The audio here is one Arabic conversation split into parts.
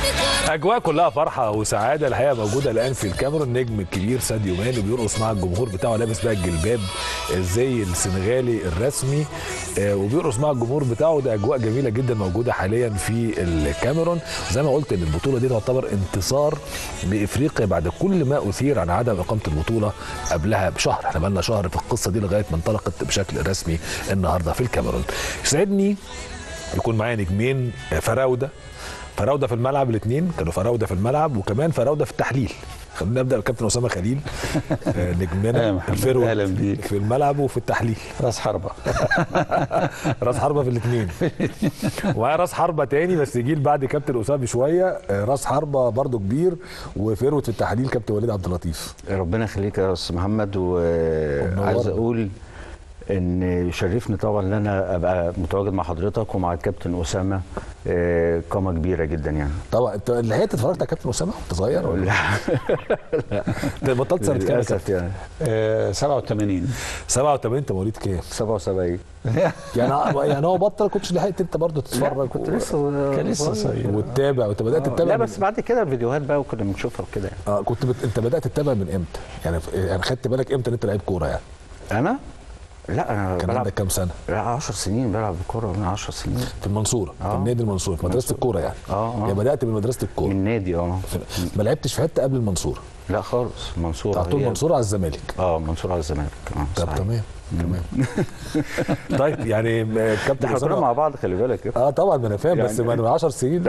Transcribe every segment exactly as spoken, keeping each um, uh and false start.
اجواء كلها فرحه وسعاده الحقيقه موجوده الان في الكاميرون. النجم الكبير ساديو ماني بيرقص مع الجمهور بتاعه، لابس بقى الجلباب الزي السنغالي الرسمي وبيرقص مع الجمهور بتاعه. ده اجواء جميله جدا موجوده حاليا في الكاميرون. زي ما قلت ان البطوله دي تعتبر انتصار لافريقيا بعد كل ما اثير عن عدم اقامه البطوله قبلها بشهر. احنا بقى لنا شهر في القصه دي لغايه ما انطلقت بشكل رسمي النهارده في الكاميرون. يسعدني يكون معايا نجمين فراوده فراوده في الملعب، الاثنين كانوا فراوده في الملعب وكمان فراوده في التحليل. خلينا نبدا بالكابتن اسامه خليل، نجمنا الفيرود في الملعب وفي التحليل. راس حربه راس حربه في الاثنين. ومعايا راس حربه تاني بس جيل بعد كابتن اسامه بشويه، راس حربه برضو كبير وفيرود في التحليل كابتن وليد عبد اللطيف. ربنا يخليك يا استاذ محمد. وعايز اقول ان يشرفني طبعا ان انا ابقى متواجد مع حضرتك ومع الكابتن اسامه، قامه كبيره جدا يعني. طبعا انت اللي هي اتفرجت على كابتن اسامه وانت صغير ولا لا؟ انت بطلت سنه كام يا كابتن؟ يعني آه سبعة وثمانين. سبعة وثمانين. انت مواليد كام؟ سبعة وسبعين. يعني يعني هو بطل كنتش لحقت انت برضه تتفرج؟ كنت لسه كان لسه صغير وتتابع وانت بدات آه. تتابع. لا بس بعد كده الفيديوهات بقى وكنا بنشوفها وكده يعني. اه كنت بت... انت بدات تتابع من امتى؟ يعني يعني خدت بالك امتى ان انت لعيب كوره يعني؟ انا؟ لا انا كان عندك كام سنه؟ لا عشر سنين بلعب كوره من عشر سنين في المنصوره. آه. في النادي المنصوره في مدرسه الكوره يعني. اه اه يعني بدات من مدرسه الكوره. من نادي اه ما لعبتش في حته قبل المنصوره؟ لا خالص. المنصوره على طول المنصوره على الزمالك. اه المنصوره على الزمالك. اه طب تمام تمام. طيب يعني كابتن احنا كنا مع بعض خلي بالك. اه طبعا ما انا فاهم يعني بس من عشر سنين.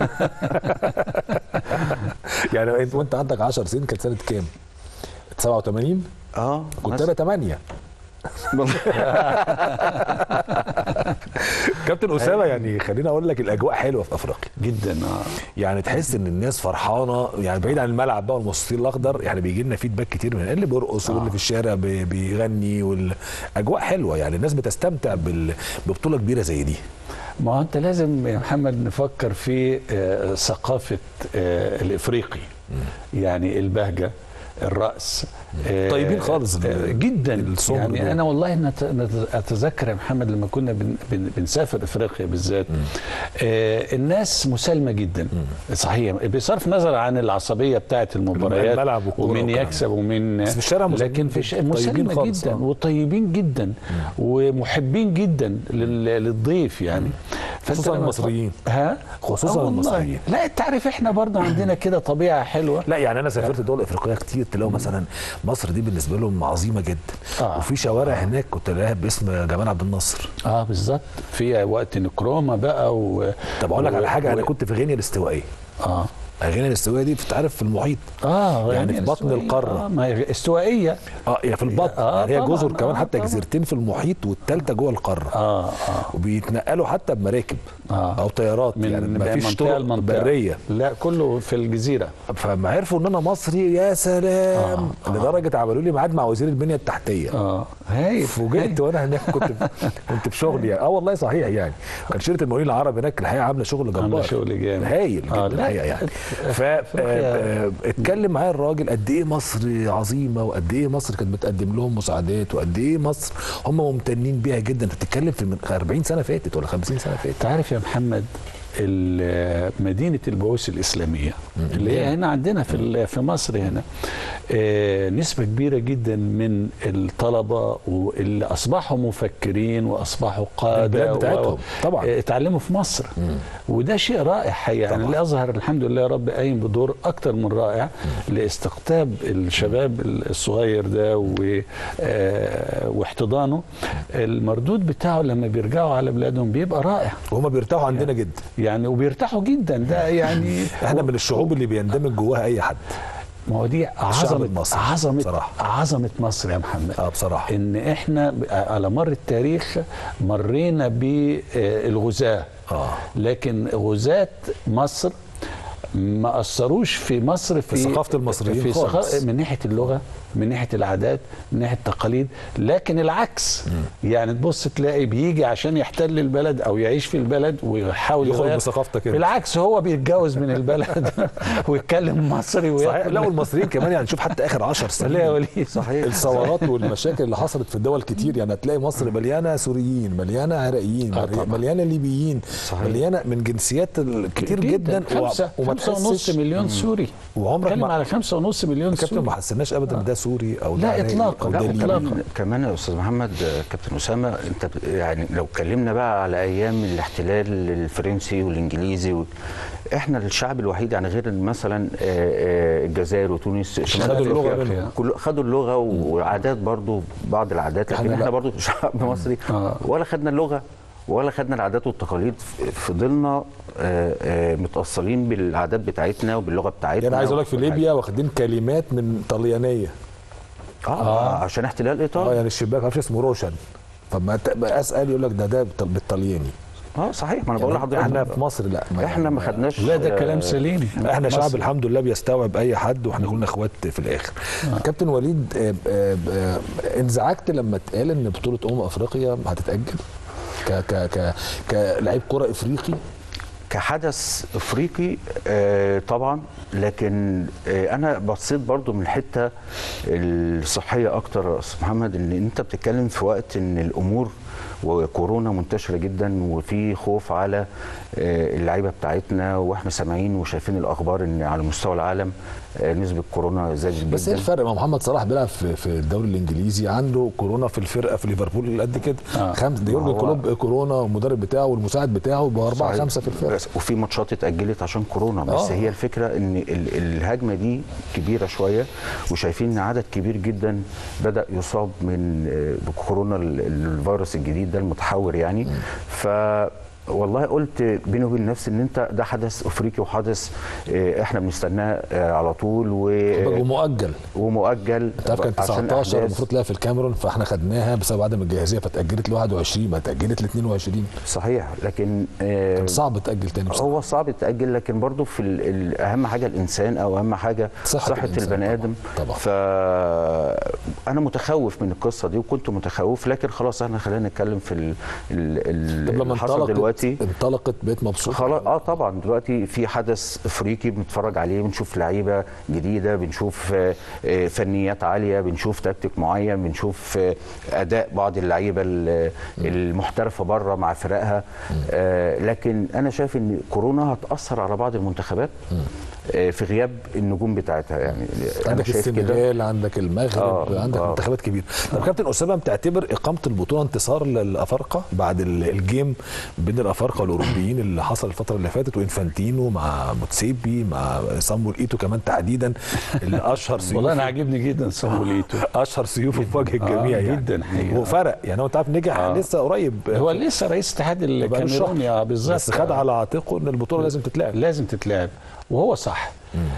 يعني انت وانت عندك عشر سنين كانت سنه كام؟ سبعة وثمانين؟ اه كنت انا ثمانية. كابتن اسامه يعني خليني اقول لك الاجواء حلوه في افريقيا جدا. اه يعني تحس ان الناس فرحانه يعني بعيد عن الملعب بقى والمستطيل الاخضر. يعني بيجي لنا فيدباك كتير من اللي بيرقص واللي في الشارع بيغني والاجواء حلوه. يعني الناس بتستمتع ببطوله كبيره زي دي. ما هو انت لازم يا محمد نفكر في ثقافه الافريقي. يعني البهجه، الرأس طيبين خالص جدا. يعني دول. انا والله اتذكر يا محمد لما كنا بن بن بنسافر افريقيا بالذات، آه الناس مسالمه جدا. مم. صحيح بصرف نظر عن العصبيه بتاعه المباريات ومين يكسب ومين، بس في الشارع لكن في الشارع مسالمه جدا وطيبين جدا. مم. ومحبين جدا للضيف يعني. خصوصا المصريين. ها خصوصا المصريين. لا انت عارف احنا برضه عندنا كده طبيعه حلوه. لا يعني انا سافرت دول افريقيه كتير تلاقوا مثلا مصر دي بالنسبه لهم عظيمه جدا. آه. وفي شوارع آه. هناك كنت لاقيها باسم جمال عبد الناصر. اه بالظبط. في وقت نكرومه بقى و... طب اقول لك على حاجه و... انا كنت في غينيا الاستوائيه. اه غينيا الاستوائيه دي بتتعرف في المحيط. اه يعني في بطن القاره. اه ما هي استوائيه. اه يعني في البطن. آه يعني هي جزر كمان. آه حتى جزيرتين في المحيط والثالثه جوه القاره. اه اه وبيتنقلوا حتى بمراكب آه. او طيارات. من يعني ما فيش طرق بريه. لا كله في الجزيره. فما عرفوا ان انا مصري يا سلام. آه. لدرجه عملوا لي ميعاد مع وزير البنيه التحتيه. اه هايل. فوجئت وانا هناك كنت في كنت في شغل يعني. اه والله صحيح يعني. كان شركه المقاولين العرب هناك الحقيقه عامله شغل جبار. عامله شغل جامد هايل جدا. آه الحقيقه يعني. ف اتكلم معايا الراجل قد ايه مصر عظيمه وقد ايه مصر كانت بتقدم لهم مساعدات وقد ايه مصر هم ممتنين بيها جدا. انت بتتكلم في أربعين سنه فاتت ولا خمسين سنه فاتت. انت عارف يا محمد مدينه البعوث الاسلاميه اللي هي هنا عندنا في في مصر هنا، نسبه كبيره جدا من الطلبه واللي اصبحوا مفكرين واصبحوا قاده بتاعتهم طبعا اتعلموا في مصر. مم. وده شيء رائع حقيقه. يعني الازهر الحمد لله يا رب قايم بدور اكتر من رائع مم. لاستقطاب الشباب الصغير ده واحتضانه. المردود بتاعه لما بيرجعوا على بلادهم بيبقى رائع. وهم بيرتاحوا عندنا يعني جدا. يعني وبيرتاحوا جدا. ده يعني احنا من الشعوب اللي بيندمج جواها اي حد. ما هو دي عظمه مصر. عظمه بصراحة. عظمه مصر يا محمد. اه بصراحه ان احنا على مر التاريخ مرينا بالغزاة. اه لكن غزاة مصر ما اثروش في مصر في, في ثقافه المصريين في خالص. من ناحيه اللغه من ناحيه العادات، من ناحيه التقاليد، لكن العكس م. يعني تبص تلاقي بيجي عشان يحتل البلد او يعيش في البلد ويحاول يخرج بثقافتك. بالعكس هو بيتجوز من البلد ويتكلم مصري صحيح. لا والمصريين كمان يعني شوف حتى اخر عشر سنين لا ولي صحيح الثورات والمشاكل اللي حصلت في الدول كتير، يعني هتلاقي مصر مليانه سوريين، مليانه عراقيين، آه مليانه ليبيين، صحيح. مليانه من جنسيات كتير جدا, جداً. خمسة وما خمسة ونص مليون سوري، وعمرك ما على خمسة ونص مليون سوري كابتن ما حسيناش ابدا ان ده سوري او لا اطلاقا لا اطلاقا. كمان يا استاذ محمد كابتن اسامه انت يعني لو اتكلمنا بقى على ايام الاحتلال الفرنسي والانجليزي و... احنا الشعب الوحيد يعني غير مثلا الجزائر وتونس خدوا اللغه كل خدوا اللغه وعادات برضو بعض العادات، لكن احنا برضو شعب مصري ولا خدنا اللغه ولا خدنا العادات والتقاليد، فضلنا متاصلين بالعادات بتاعتنا وباللغه بتاعتنا. يعني عايز اقول لك في ليبيا واخدين كلمات من طليانيه اه, آه عشان احتلال ايطالي. اه يعني الشباك ما اعرفش اسمه روشن، فما اسال يقول لك ده ده بالطلياني. اه صحيح. ما انا بقول لحضرتك احنا في مصر لا ما احنا ما خدناش. لا ده كلام سليم. احنا شعب الحمد لله بيستوعب اي حد، واحنا كلنا اخوات في الاخر. آه. كابتن وليد آه آه آه انزعجت لما اتقال ان بطوله امم افريقيا هتتاجل ك ك ك كلاعب كره افريقي؟ كحدث افريقي آه طبعا، لكن آه انا بصيت برضو من الحته الصحيه اكتر يا استاذ محمد، ان انت بتتكلم في وقت ان الامور وكورونا منتشره جدا وفي خوف على اللعيبه بتاعتنا، واحنا سامعين وشايفين الاخبار ان على مستوى العالم نسبه كورونا زادت جدا. بس ايه الفرق؟ ما محمد صلاح بيلعب في, في الدوري الانجليزي، عنده كورونا في الفرقه في ليفربول قد كده آه. خمس ده يورجن كلوب كورونا، والمدرب بتاعه والمساعد بتاعه باربعه خمسه في الفرقه، وفي ماتشات اتاجلت عشان كورونا. بس آه. هي الفكره ان الهجمه دي كبيره شويه، وشايفين ان عدد كبير جدا بدا يصاب من بكورونا الفيروس الجديد ده المتحور يعني. م. ف والله قلت بيني وبين نفسي ان انت ده حدث افريقي وحدث احنا بنستناه على طول ومؤجل ومؤجل انت عارف كان تسعتاشر المفروض تلاقيها في الكاميرون، فاحنا خدناها بسبب عدم الجاهزيه فتاجلت ل واحد وعشرين، ما اتاجلت ل اتنين وعشرين. صحيا لكن كان صعب تاجل تاني بصراحه. هو صعب تاجل، لكن برضه في اهم حاجه الانسان او اهم حاجه صحه, صحة البني ادم طبعا. فانا متخوف من القصه دي وكنت متخوف، لكن خلاص احنا خلينا نتكلم في اللي حصل دلوقتي. انطلقت بقيت مبسوط خلاص. اه طبعا دلوقتي في حدث افريقي بنتفرج عليه، بنشوف لعيبه جديده، بنشوف فنيات عاليه، بنشوف تكتيك معين، بنشوف اداء بعض اللعيبه المحترفه بره مع فرقها. آه لكن انا شايف ان كورونا هتاثر على بعض المنتخبات في غياب النجوم بتاعتها. يعني عندك السنغال، عندك المغرب، آه عندك آه منتخبات كبيره. طب كابتن اسامه بتعتبر اقامه البطوله انتصار للافارقه بعد الجيم بين الافارقه والاوروبيين اللي حصل الفتره اللي فاتت، وانفانتينو مع موتسيبي مع صامويل ايتو كمان تحديدا اللي اشهر سيوف؟ والله انا عاجبني جدا صامويل ايتو، اشهر سيوف في وجه الجميع. آه يعني جدا حقيقة. وفرق يعني هو انت عارف نجح آه لسه قريب، هو لسه رئيس اتحاد الكاميروني بالظبط، بس خد على عاتقه ان البطوله لازم تتلعب لازم تتلعب وهو صح.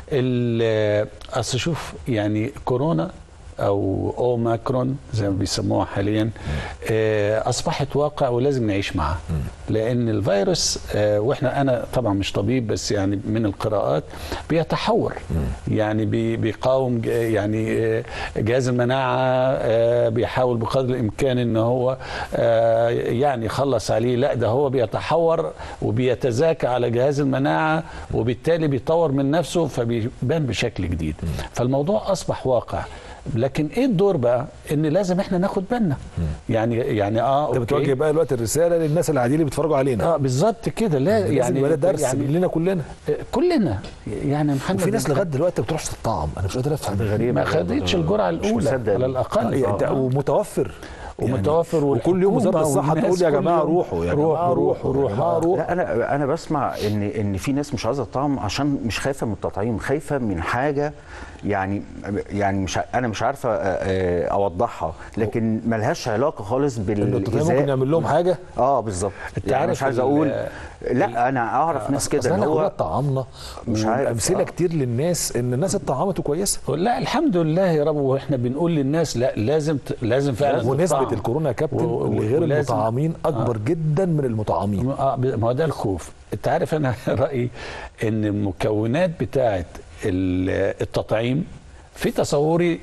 اصل شوف يعني كورونا او اوميكرون زي ما بيسموها حاليا اصبحت واقع ولازم نعيش معها، لان الفيروس واحنا انا طبعا مش طبيب بس يعني من القراءات بيتحور، يعني بيقاوم يعني جهاز المناعه بيحاول بقدر الامكان ان هو يعني يخلص عليه، لا ده هو بيتحور وبيتزاكى على جهاز المناعه وبالتالي بيطور من نفسه فبيبان بشكل جديد. فالموضوع اصبح واقع، لكن ايه الدور بقى؟ ان لازم احنا ناخد بالنا. يعني يعني اه انت بتوجه بقى دلوقتي الرساله للناس العاديين اللي بيتفرجوا علينا. اه بالظبط كده. لا يعني ده درس يعني لنا كلنا كلنا يعني محمد. وفي ناس لغايه دلوقتي ما بتروحش تطعم، انا مش قادر افهم. غريب ما خدتش الجرعه الاولى على الاقل آه آه. ومتوفر ومتوفر وكل يوم وزاره الصحه تقول يا جماعه روحوا يا جماعه روحوا روحوا روحوا. لا انا انا بسمع ان ان في ناس مش عايزه تطعم عشان مش خايفه من التطعيم، خايفه من حاجه يعني يعني مش انا مش عارفه اوضحها، لكن ملهاش علاقه خالص بالتطعيم. ممكن يعمل لهم حاجه اه بالظبط. يعني مش عايز اقول لا انا اعرف ناس كده ان هو طعمنا مش عارف امثله آه. كتير للناس ان الناس اتطعمت وكويسه. لا الحمد لله يا رب، واحنا بنقول للناس لا لازم ت... لازم فعلا. ونسبه الكورونا يا كابتن و... غير المطعمين اكبر آه. جدا من المطعمين. اه ما هو ده الخوف. انت عارف انا رايي ان المكونات بتاعه التطعيم في تصوري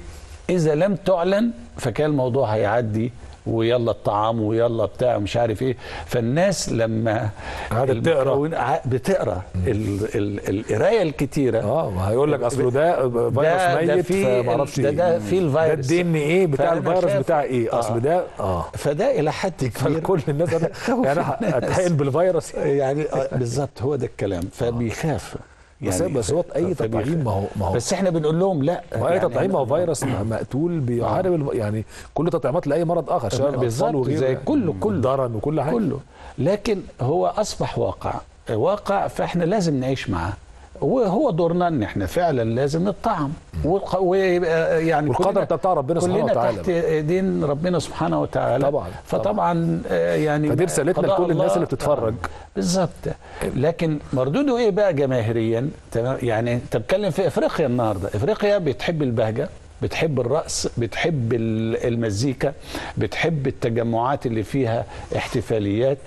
اذا لم تعلن فكان الموضوع هيعدي ويلا الطعام ويلا بتاع مش عارف ايه. فالناس لما قاعده بتقرا بتقرا القرايه الكتيره اه هيقول لك اصله ده فيروس ميت فما اعرفش ده ده في الفيروس ده الدي ان ايه بتاع الفيروس بتاع ايه آه. اصل ده اه فده الى حد كبير كل الناس يعني اتحقن بالفيروس يعني بالظبط هو ده الكلام فبيخاف يعني بس هو اي تطعيم ما هو ما هو بس احنا بنقول لهم لا ما اي تطعيم ما هو فيروس مقتول بيحارب يعني كل تطعيمات لاي مرض اخر شباب الاطفال وغيره زي كله كله ضرن وكل حاجه كله. لكن هو اصبح واقع واقع فاحنا لازم نعيش معاه وهو دورنا ان احنا فعلا لازم نطعم ويعني والقدر بتاع ربنا سبحانه وتعالى تحت ايدين ربنا سبحانه وتعالى طبعا فطبعا يعني فدي رسالتنا لكل الناس اللي بتتفرج بالظبط. لكن مردوده ايه بقى جماهيريا؟ تمام يعني انت بتتكلم في افريقيا النهارده، افريقيا بتحب البهجه، بتحب الرقص، بتحب المزيكا، بتحب التجمعات اللي فيها احتفاليات،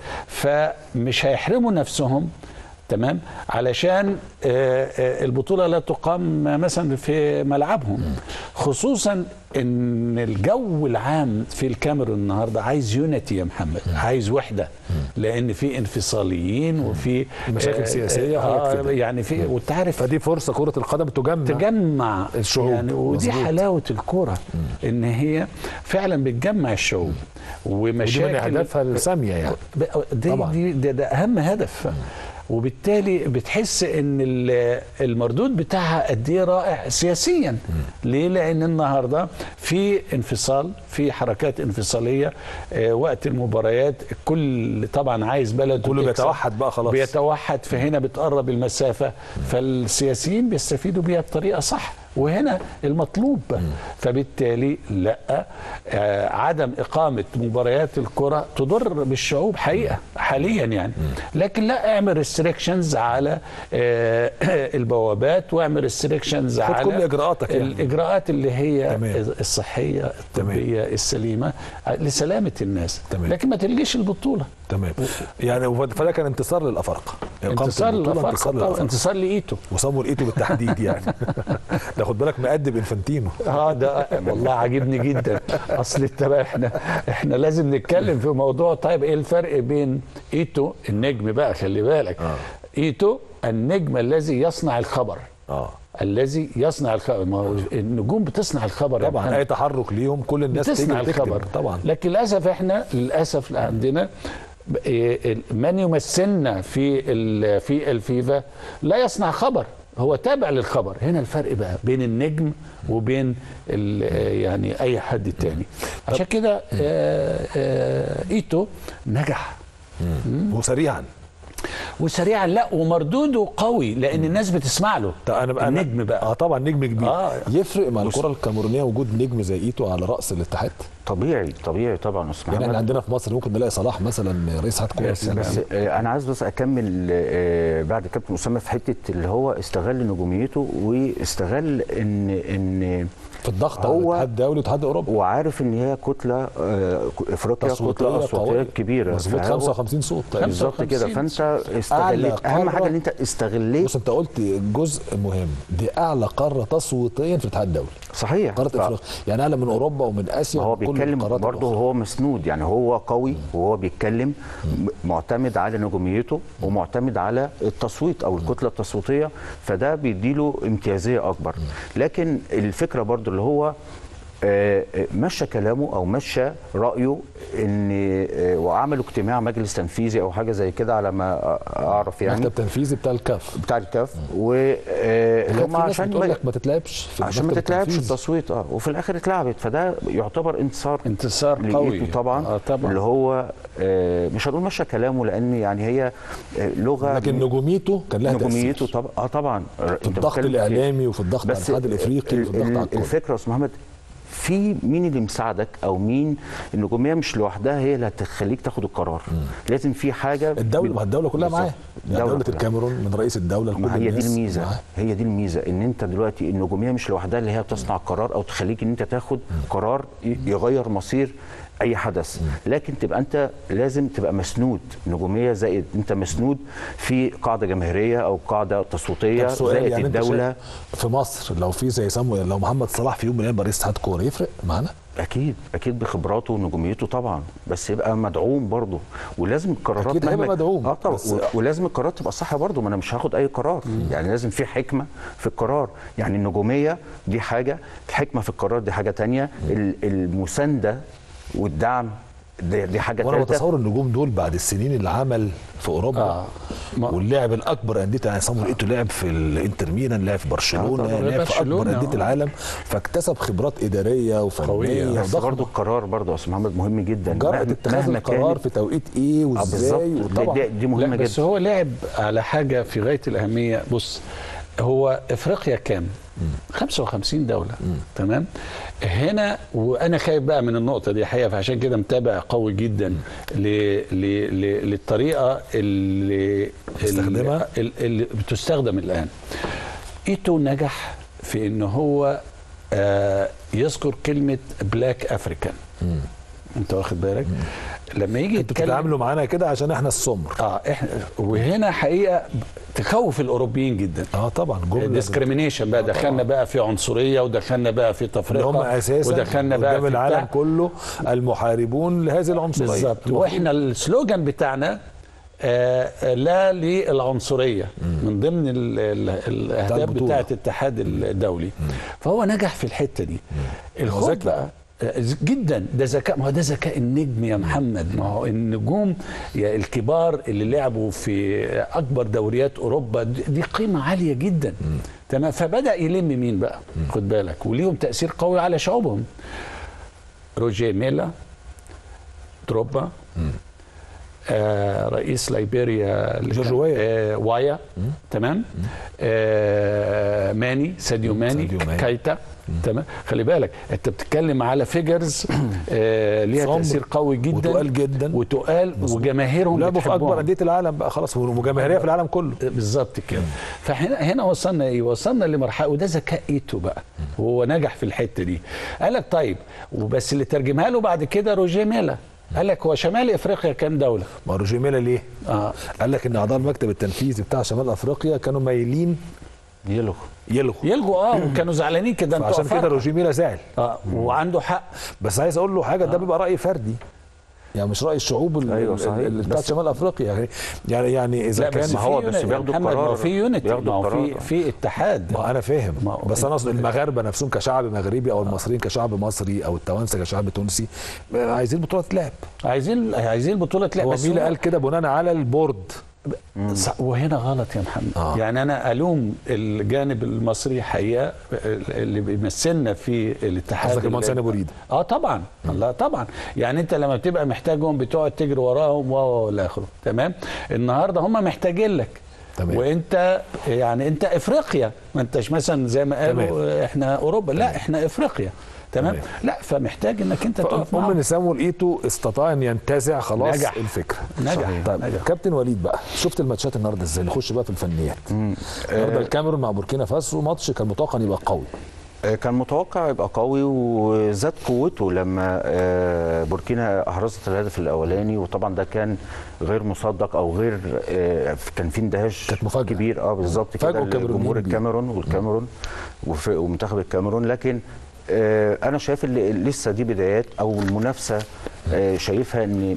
فمش هيحرموا نفسهم تمام علشان البطولة لا تقام مثلا في ملعبهم، خصوصا ان الجو العام في الكاميرون النهارده عايز يونيتي يا محمد، عايز وحده، لان في انفصاليين وفي مشاكل سياسيه آه يعني في وانت عارف فدي فرصه كره القدم تجمع تجمع الشعوب يعني ودي مزبوط. حلاوه الكره ان هي فعلا بتجمع الشعوب ومشاكل ودي من اهدافها الساميه يعني دي طبعا دي ده, ده اهم هدف مم. وبالتالي بتحس ان المردود بتاعها قد ايه رائع سياسيا. ليه؟ لان النهارده في انفصال، في حركات انفصاليه آه وقت المباريات، الكل طبعا عايز بلده كله بيتوحد بقى خلاص بيتوحد، فهنا بتقرب المسافه، فالسياسيين بيستفيدوا بيها بطريقه صح وهنا المطلوب. فبالتالي لا آه عدم اقامه مباريات الكره تضر بالشعوب حقيقه حاليا يعني، لكن لا اعمل ريستريكشنز على آه البوابات واعمل ريستريكشنز على كل اجراءاتك يعني. الاجراءات اللي هي تمام. الصحيه الطبيه تمام. السليمه لسلامه الناس تمام. لكن ما تلغيش البطوله تمام يعني. فده كان انتصار للافارقه، انتصار للافارقه، انتصار لايتو وصامويل ايتو بالتحديد يعني ده خد بالك مقدم انفانتينو اه ده والله عاجبني جدا. اصل بقى احنا احنا لازم نتكلم في موضوع. طيب ايه الفرق بين ايتو النجم بقى؟ خلي بالك آه. ايتو النجم الذي يصنع الخبر اه الذي يصنع الخبر. ما هو النجوم بتصنع الخبر طبعا، اي تحرك ليهم كل الناس بتصنع الخبر طبعا. لكن للاسف احنا للاسف عندنا من يمثلنا في في الفيفا لا يصنع خبر، هو تابع للخبر. هنا الفرق بقى بين النجم وبين يعني اي حد تاني. عشان كده ايتو نجح وسريعا وسريعا لا ومردوده قوي لان الناس بتسمع له. انا النجم بقى اه طبعا نجم كبير. آه يفرق مع الكره الكاميرونيه وجود نجم زي ايتو على راس الاتحاد؟ طبيعي طبيعي طبعا. اسمع يعني احنا عندنا في مصر ممكن نلاقي صلاح مثلا رئيس اتحاد كوره. بس انا عايز بس اكمل بعد كابتن اسامه في حته اللي هو استغل نجوميته واستغل ان ان في الضغط على الاتحاد الدولي والاتحاد الاوروبي، وعارف ان هي كتله افريقيا كتله اصواتيه كبيره مظبوط خمسة وخمسين صوت بالظبط كده. فانت استغليت اهم حاجه ان انت استغليت. بص انت قلت جزء مهم، دي اعلى قاره تصويتيا في الاتحاد الدولي. صحيح قاره افريقيا يعني اعلى من اوروبا ومن اسيا. هو بيتكلم برضه هو مسنود يعني هو قوي وهو بيتكلم معتمد على نجوميته ومعتمد على التصويت او الكتله التصويتيه، فده بيديله امتيازيه اكبر. لكن الفكره برضه اللي هو مشى كلامه او مشى رايه ان وعملوا اجتماع مجلس تنفيذي او حاجه زي كده على ما اعرف يعني، مكتب تنفيذي بتاع الكاف بتاع الكاف وهم عشان بتقول لك ما تتلعبش عشان ما تتلعبش التصويت اه وفي الاخر اتلعبت. فده يعتبر انتصار انتصار قوي طبعا. آه طبعا اللي هو آه مش هنقول مشى كلامه لان يعني هي لغه، لكن نجوميته كان لها نجوميته طبعا اه طبعا في الضغط الاعلامي وفي الضغط على الاتحاد الافريقي وفي الضغط على الكل. الفكره يا استاذ محمد في مين اللي مساعدك او مين؟ النجوميه مش لوحدها هي اللي هتخليك تاخد القرار. مم. لازم في حاجه الدوله ما الدوله كلها معاه. يعني دوله الكاميرون من رئيس الدوله لكل هي دي الميزه معاه. هي دي الميزه ان انت دلوقتي النجوميه مش لوحدها اللي هي بتصنع القرار او تخليك ان انت تاخد مم. قرار يغير مصير اي حدث، لكن تبقى انت لازم تبقى مسنود نجوميه، زائد انت مسنود في قاعده جماهيريه او قاعده تصويتيه، زائد يعني الدوله. في مصر لو في زي سمو لو محمد صلاح في يوم من الايام بقى رئيس اتحاد كوره يفرق معانا؟ اكيد اكيد بخبراته ونجوميته طبعا، بس يبقى مدعوم برضه، ولازم القرارات اكيد هيبقى مدعوم. اه طبعا، ولازم القرارات تبقى صح برضه، ما انا مش هاخد اي قرار. مم. يعني لازم في حكمه في القرار، يعني النجوميه دي حاجه، الحكمه في القرار دي حاجه ثانيه، المسانده والدعم دي, دي حاجه ثالثه. وانا بتصور النجوم دول بعد السنين اللي عمل في اوروبا آه. واللعب الاكبر انديه، يعني صامويل ايتو لعب في الانتر ميلان، لعب في برشلونه، آه لعب في اكبر انديه العالم، فاكتسب خبرات اداريه وفنيه. بس برضه القرار برضه يا استاذ محمد مهم جدا، جرأة اتخاذ القرار في توقيت ايه وازاي، وطبعا دي, دي مهمه جدا. بس هو لعب على حاجه في غايه الاهميه. بص، هو افريقيا كام؟ خمسة وخمسين دوله. مم. تمام. هنا وانا خايف بقى من النقطه دي حقيقه، فعشان كده متابع قوي جدا ل... ل... ل... للطريقه اللي بتستخدمها اللي, اللي بتستخدم الان. ايتو نجح في ان هو آه يذكر كلمه بلاك افريكان. انت واخد بالك؟ مم. لما يجي انتوا بتتعاملوا معانا كده عشان احنا السمر. اه احنا وهنا حقيقه تخوف الاوروبيين جدا. اه طبعا ديسكريميشن بقى، دخلنا بقى في عنصريه، ودخلنا بقى في تفرقه، هم اساسا ودخلنا بقى في العالم كله المحاربون لهذه العنصريه. بالظبط. واحنا السلوجان بتاعنا آه لا للعنصريه من ضمن ال ال الاهداف بتاعه الاتحاد الدولي. مم. فهو نجح في الحته دي. الخوف بقى جدا، ده ذكاء، ما هو ده ذكاء النجم يا محمد. ما هو النجوم الكبار اللي لعبوا في اكبر دوريات اوروبا دي قيمه عاليه جدا. تمام. فبدا يلم مين بقى؟ مم. خد بالك، وليهم تاثير قوي على شعوبهم. روجيه ميلا، دروبا، آه رئيس ليبيريا جورج آه وايا، تمام، آه ماني ساديو ماني, ماني. كايتا. تمام. خلي بالك انت بتتكلم على فيجرز آه ليها تاثير قوي جدا وتقال جدا وتقال وجماهيرهم لعبوا في اكبر انديه العالم بقى خلاص، وجماهيريه في العالم كله. بالظبط كده. فهنا هنا وصلنا ايه؟ وصلنا لمرحله، وده ذكاء ايتو بقى، وهو نجح في الحته دي. قال لك طيب، وبس اللي ترجمها له بعد كده روجيه ميلا، قال لك هو شمال افريقيا كام دوله؟ ما روجيه ميلا ليه؟ اه قال لك ان اعضاء المكتب التنفيذي بتاع شمال افريقيا كانوا مايلين يلغوا يلغوا يلغوا اه وكانوا زعلانين كده. عشان كده روجيه ميلا زعل. اه وعنده حق. بس عايز اقول له حاجه، ده آه. بيبقى راي فردي، يعني مش راي الشعوب أيوة اللي بتاعت شمال افريقيا. يعني يعني يعني اذا كان بس هو بس بياخدوا قرار، في يونتي، ما في في اتحاد. ما انا فاهم، بس انا اقصد المغاربه نفسهم كشعب مغربي، او المصريين كشعب مصري، او التوانسه كشعب تونسي، عايزين بطوله تلعب، عايزين عايزين بطوله تلعب. هو ميلا قال كده بناء على البورد. وهنا غلط يا محمد. آه. يعني انا الوم الجانب المصري حقيقه اللي بيمثلنا في الاتحاد. قصدك المهندس ابو ريده؟ اه طبعا. الله طبعا. يعني انت لما بتبقى محتاجهم بتقعد تجري وراهم والى اخره. تمام. النهارده هم محتاجين لك. تمام. وانت يعني انت افريقيا، ما انتش مثلا زي ما قالوا احنا اوروبا. تمام. لا احنا افريقيا. تمام. تمام. لا فمحتاج انك انت تقف معاهم. ام سامويل ايتو استطاع ان ينتزع خلاص نجح. الفكره. نجح. طيب نجح. كابتن وليد بقى، شفت الماتشات النهارده ازاي؟ نخش بقى في الفنيات. النهارده الكاميرون مع بوركينا فاسو، ماتش كان متوقع يبقى قوي. كان متوقع يبقى قوي وزاد قوته لما بوركينا احرزت الهدف الاولاني، وطبعا ده كان غير مصدق او غير، كان في اندهاش كبير. اه بالظبط كده جمهور الكاميرون والكاميرون ومنتخب الكاميرون. لكن انا شايف اللي لسه دي بدايات او المنافسه. شايفها ان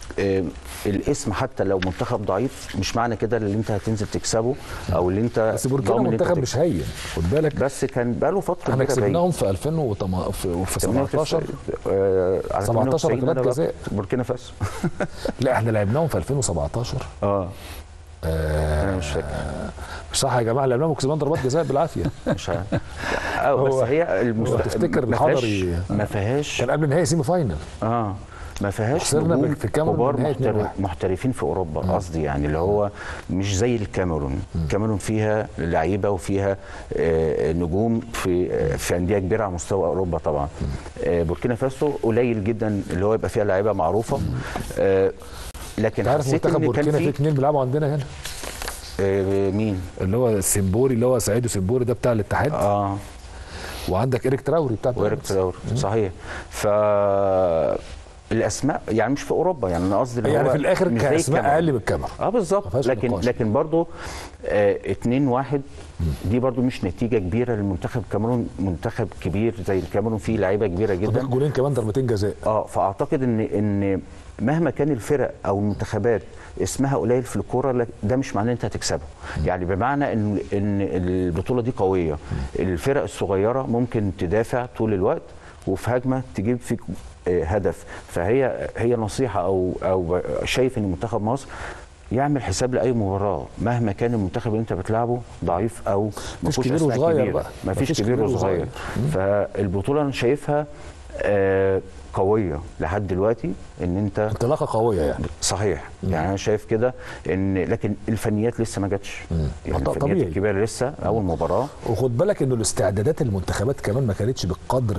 الاسم حتى لو منتخب ضعيف مش معنى كده اللي انت هتنزل تكسبه او اللي انت. بس بوركينا منتخب مش هين، خد بالك. بس كان بقاله فتره احنا كسبناهم في ألفين وسبعتاشر سبعتاشر ركلات جزاء بوركينا فاسو. لا احنا لعبناهم في ألفين وسبعتاشر. اه انا مش فاكر. مش صح يا جماعه، لعبناهم وكسبنا ضربات جزاء بالعافيه. مش عارف. اه بس هي المست... تفتكر الحضري ما فيهاش، كان قبل النهائي سيمي فاينل. اه ما فيهاش نجوم كبار محتر... محترفين في اوروبا. قصدي يعني اللي هو مش زي الكاميرون. الكاميرون فيها لعيبه وفيها آه نجوم في آه في انديه كبيره على مستوى اوروبا طبعا. آه بوركينا فاسو قليل جدا اللي هو يبقى فيها لعيبه معروفه. آه لكن حسيت ان كان في اثنين بيلعبوا عندنا هنا. آه مين؟ اللي هو السيمبوري، اللي هو سعيد سيمبوري ده بتاع الاتحاد. اه وعندك إيريك تراوري بتاع إيريك تراوري صحيح. ف الاسماء يعني مش في اوروبا، يعني انا قصدي يعني في الاخر كاسماء اقل من الكاميرون. اه بالظبط، لكن نقاش. لكن برضه آه اتنين واحد دي برضه مش نتيجه كبيره للمنتخب. الكاميرون منتخب كبير زي الكاميرون، فيه لعيبه كبيره جدا، جولين كمان ضربتين جزاء. اه فاعتقد ان ان مهما كان الفرق او المنتخبات اسمها قليل في الكوره، ده مش معناه ان انت هتكسبه. يعني بمعنى ان ان البطوله دي قويه، الفرق الصغيره ممكن تدافع طول الوقت وفي هجمه تجيب فيك هدف. فهي هي نصيحه او او شايف ان منتخب مصر يعمل حساب لاي مباراه مهما كان المنتخب اللي انت بتلعبه ضعيف او ما فيش كبير وصغير بقى، ما فيش كبير وصغير. فالبطوله انا شايفها آه قويه لحد دلوقتي، ان انت انطلاقه قويه يعني. صحيح. مم. يعني انا شايف كده، ان لكن الفنيات لسه ما جاتش، يعني الفنيات الكبيره لسه اول مباراه. وخد بالك انه الاستعدادات المنتخبات كمان ما كانتش بالقدر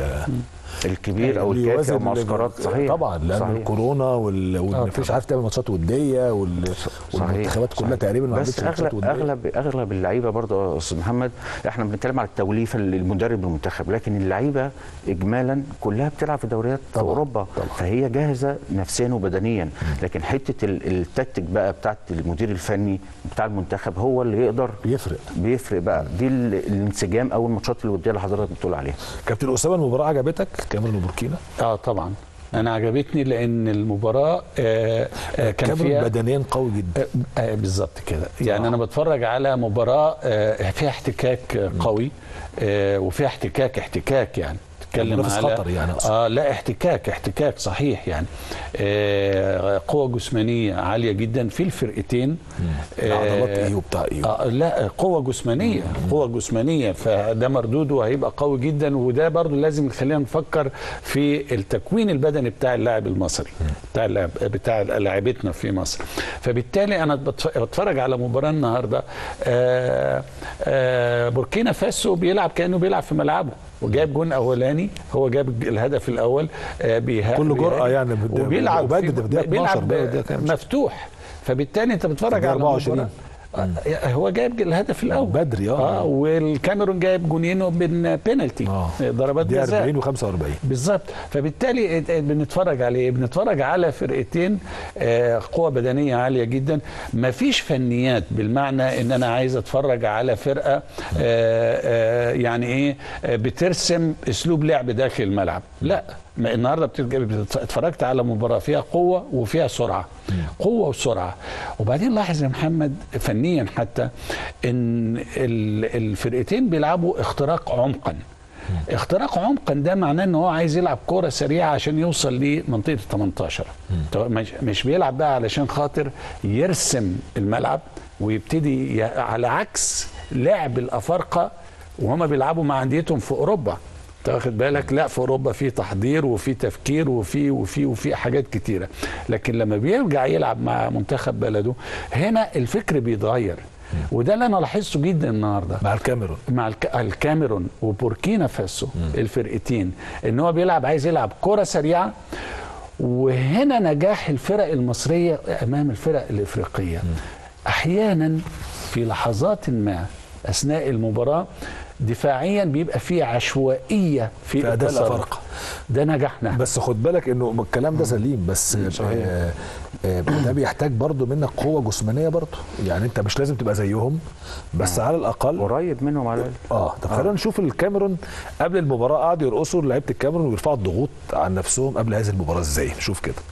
الكبير او الكافي او معسكرات. صحيح طبعا، لان الكورونا وان فيش عارف تعمل ماتشات وديه وال... والمنتخبات كلها تقريبا ما عملتش ماتشات وديه. اغلب اغلب اللعيبه برضه يا استاذ محمد، احنا بنتكلم على التوليفه للمدرب المنتخب، لكن اللعيبه اجمالا كلها بتلعب في دوريات في اوروبا طبعا. فهي جاهزه نفسيا وبدنيا، لكن حته التكتيك بقى بتاعت المدير الفني بتاع المنتخب هو اللي يقدر بيفرق بيفرق بقى. دي الانسجام او الماتشات الوديه اللي حضرتك بتقول عليها. كابتن اسامه، المباراه عجبتك كاميرون وبوركينا؟ اه طبعا انا عجبتني، لان المباراه آه آه كان فيها بدنيا قوي جدا. آه آه بالظبط كده. يعني آه. انا بتفرج على مباراه آه فيها احتكاك قوي، آه وفيها احتكاك احتكاك يعني تتكلم على خطر يعني أصلاً. اه لا احتكاك احتكاك صحيح يعني. آه قوه جسمانيه عاليه جدا في الفرقتين. آه عضلات ايه وبتاع ايه؟ آه لا قوه جسمانيه مم. قوه جسمانيه، فده مردوده هيبقى قوي جدا، وده برضو لازم يخلينا نفكر في التكوين البدني بتاع اللاعب المصري، مم. بتاع اللاعب بتاع لاعبتنا في مصر. فبالتالي انا بتفرج على مباراه النهارده آه آه بوركينا فاسو بيلعب كانه بيلعب في ملعبه، وجاب جون اولاني، هو جاب الهدف الاول بيها كل جرأه يعني، وبيلعب بيلعب مفتوح. فبالتالي انت بتتفرج على أربعة وعشرين هو جايب الهدف الاول بدري اه, آه والكاميرون جايب جونين من بينالتي آه. ضربات جزاء أربعين وخمسة وأربعين بالظبط. فبالتالي بنتفرج عليه بنتفرج على فرقتين آه قوه بدنيه عاليه جدا. ما فيش فنيات بالمعنى ان انا عايز اتفرج على فرقه آه آه يعني ايه بترسم اسلوب لعب داخل الملعب، لا. النهارده اتفرجت على مباراه فيها قوه وفيها سرعه، قوه وسرعه. وبعدين لاحظ يا محمد فنيا حتى ان الفرقتين بيلعبوا اختراق عمقا. اختراق عمقا ده معناه ان هو عايز يلعب كوره سريعه عشان يوصل لمنطقه ال تمنتاشر، مش بيلعب بقى علشان خاطر يرسم الملعب ويبتدي على عكس لعب الافارقه وهم بيلعبوا مع انديتهم في اوروبا. تاخد بالك؟ لا، في اوروبا في تحضير وفي تفكير وفي وفي وفي حاجات كتيره، لكن لما بيرجع يلعب مع منتخب بلده هنا الفكر بيتغير. وده اللي انا لاحظته جدا النهارده مع الكاميرون مع الك... الكاميرون وبوركينا فاسو الفرقتين، ان هو بيلعب عايز يلعب كره سريعه. وهنا نجاح الفرق المصريه امام الفرق الافريقيه. احيانا في لحظات ما اثناء المباراه دفاعيا بيبقى فيه عشوائيه في, في اداء الافارقه، ده نجحنا. بس خد بالك انه الكلام ده سليم، بس آه آه ده بيحتاج برضو منك قوه جسمانيه برضو، يعني انت مش لازم تبقى زيهم بس آه. على الاقل قريب منهم على الاقل. اه طب خلينا آه. نشوف الكاميرون قبل المباراه قعدوا يرقصوا لعيبه الكاميرون ويرفعوا الضغوط عن نفسهم قبل هذه المباراه ازاي. نشوف كده.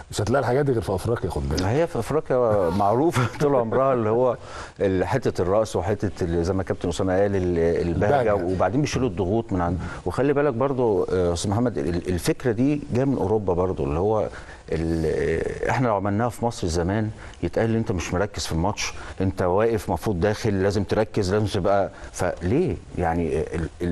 مش هتلاقي الحاجات دي غير في افريقيا، خد بالك. هي في افريقيا معروفه طول عمرها اللي هو حته الراس وحته زي ما كابتن اسامه قال البهجه، وبعدين بيشيلوا الضغوط من عند. وخلي بالك برضو استاذ محمد الفكره دي جايه من اوروبا برضو، اللي هو احنا لو عملناها في مصر زمان يتقال انت مش مركز في الماتش، انت واقف المفروض داخل لازم تركز لازم تبقى. فليه يعني